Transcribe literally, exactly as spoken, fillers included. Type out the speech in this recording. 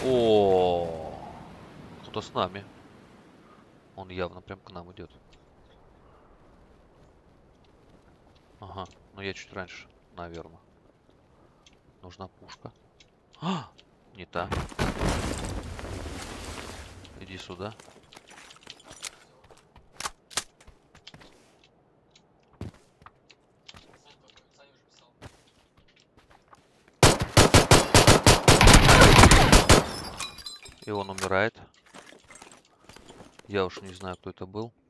О, кто-то с нами. Он явно прям к нам идет. Ага, но я чуть раньше, наверное. Нужна пушка. А, не та. Иди сюда. И он умирает. Я уж не знаю, кто это был.